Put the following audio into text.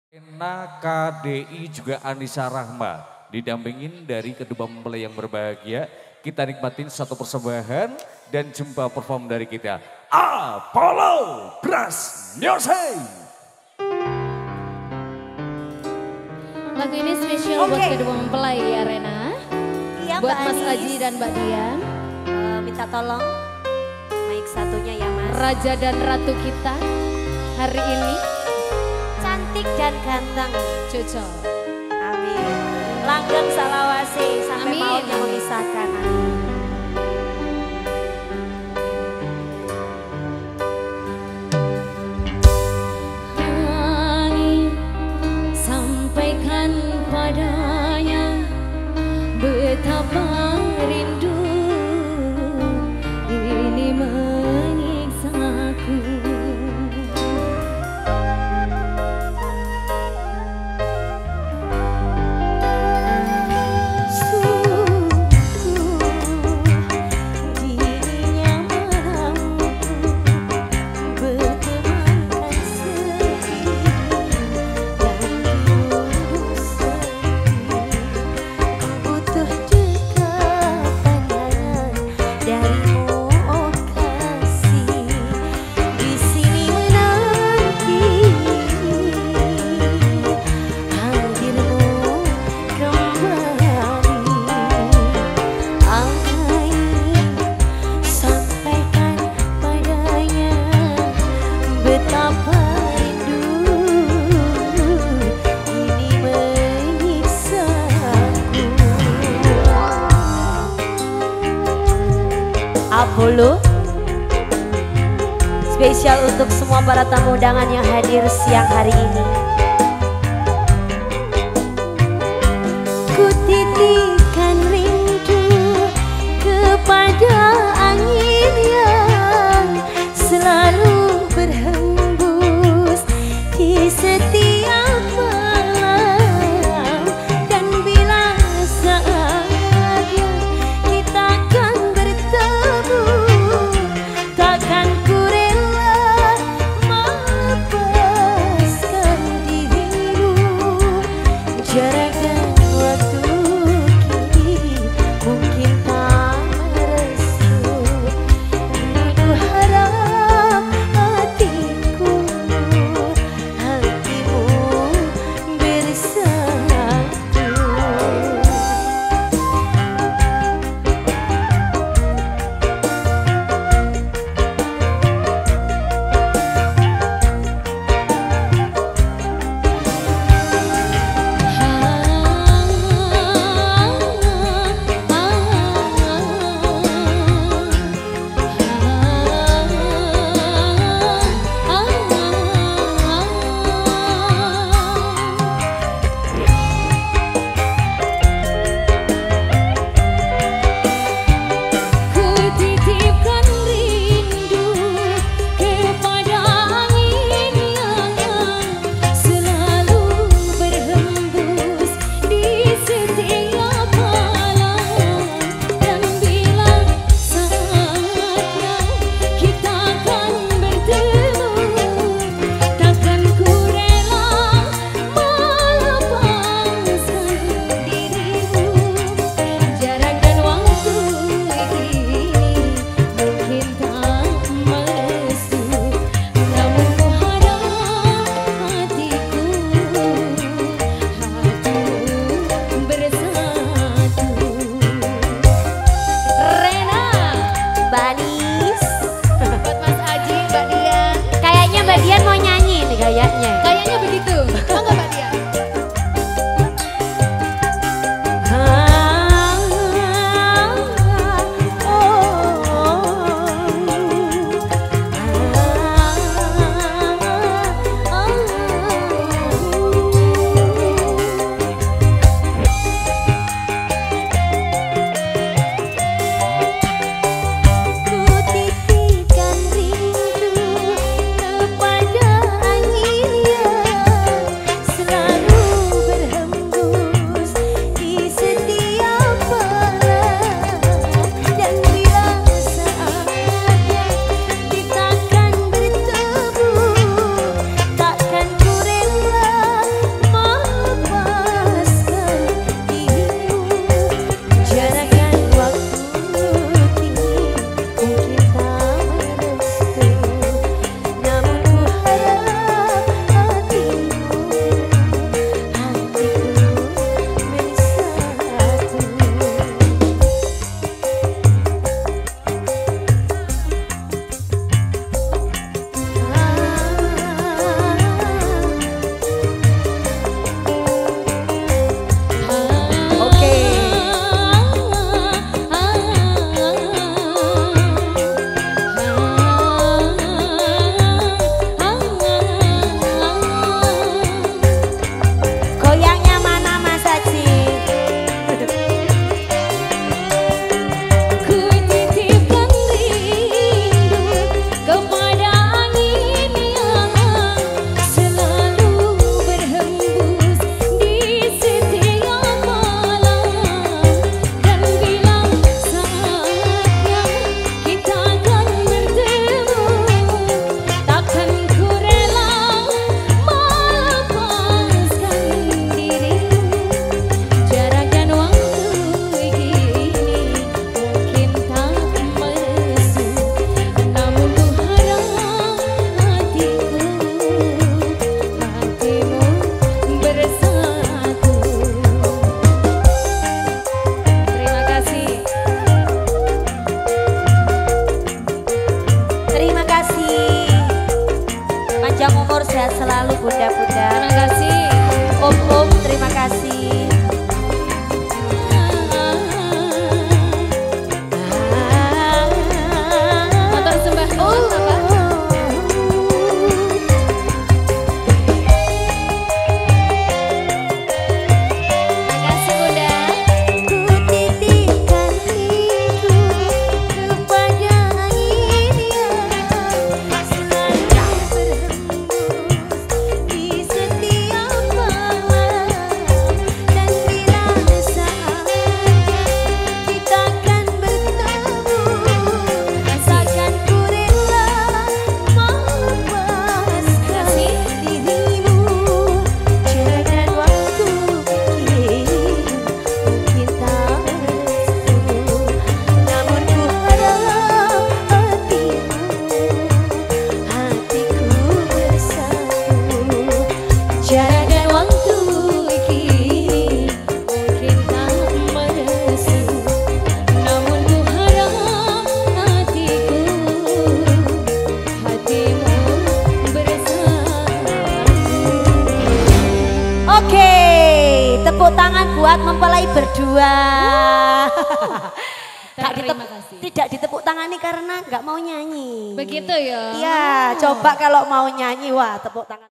Ena KDI juga Anissa Rahma didampingin dari kedua mempelai yang berbahagia. Kita nikmatin satu persembahan dan jumpa perform dari kita. Apollo Brass Music. Lagu ini spesial buat kedua mempelai ya Rena. Iya, buat Mbak Mas Anis. Aji dan Mbak Dian. Minta tolong mic satunya ya Mas. Raja dan ratu kita hari ini. Cantik dan ganteng. Cocok. Amin. Langgeng salawase sampai Amin. mautnya memisahkan. Angin sampaikan padanya betapa rindu ini menyiksaku. Apollo spesial untuk semua para tamu undangan yang hadir siang hari ini. Ku titipkan rindu kepada angin yang selalu berhembus di setiap malam, dan bila saatnya kita akan bertemu, takkan ku rela melepaskan dirimu. Jarak dan waktu Bunda. Terima kasih. Om, terima kasih. Motor sembah nuwun apa? Makasih Bunda. Ku titipkan rindu kepada angin yang selalu berhembus di setiap malam. Dan bila saatnya kita akan bertemu, takkan ku rela melepaskan dirimu. Jarak dan waktu mungkin tak restu, namun ku harap hatiku bersatu. Jarak dan waktu kini mungkin tak merestu, namun ku harap hatimu bersatu. Oke, tepuk tangan buat mempelai berdua. Terima kasih. Tidak ditepuk tangani karena nggak mau nyanyi. Begitu ya. Iya, coba kalau mau nyanyi, wah tepuk tangan.